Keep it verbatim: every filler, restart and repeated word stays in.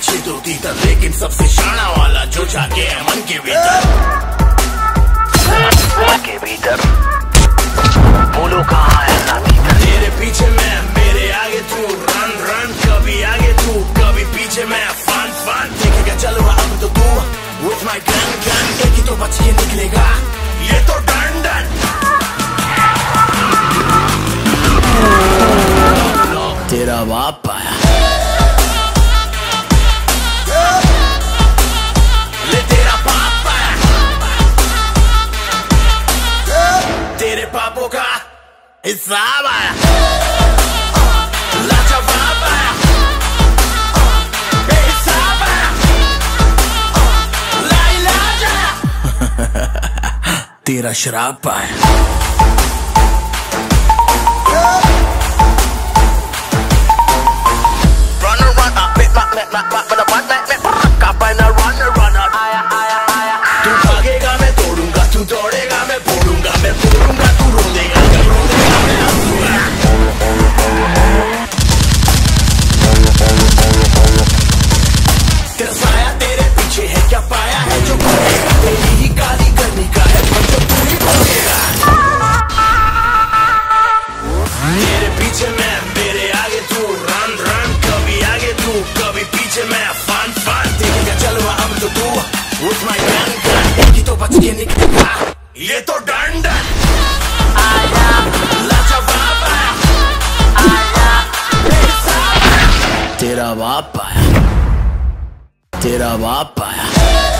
पीछे तो तीतर, लेकिन सबसे शाना वाला जो जाके है मन के भीतर। मन के भीतर बोलो कहाँ है नाती? तेरे पीछे मैं, मेरे आगे तू, रन रन, कभी आगे तू कभी पीछे मैं, फन फन। देखेगा चलो अब तो तू with my gun gun, एक ही तो बच के निकलेगा ये तो डन डन। तेरा बाप आया, ले तेरा बाप आया, तेरे पापों का हिसाब आया, लाजवाब आया, बेहिसाब आया, लाइलाज आया, तेरा शराब आया। तू भागेगा मैं तोड़ूंगा, तू दौड़ेगा मैं फोड़ूंगा, मैं फोड़ूंगा तू रोदेगा, जब रोदेगा मैं हंसूंगा। तेरा साया तेरे पीछे है, क्या पाया है जो करेगा? तेरी ही गाली करनी का है जो तू ही बोलेगा। तेरे पीछे मैं, मेरे आगे तू, रन रन, कभी आगे तू कभी पीछे मैं, फन फन। देखेगा चलो अब तो तू with my gun gun, एक ही तो बच के निकलेगा ये तो डन डन। आया लाजवाब आया, आया बेहिसाब आया, तेरा बाप आया, तेरा बाप आया।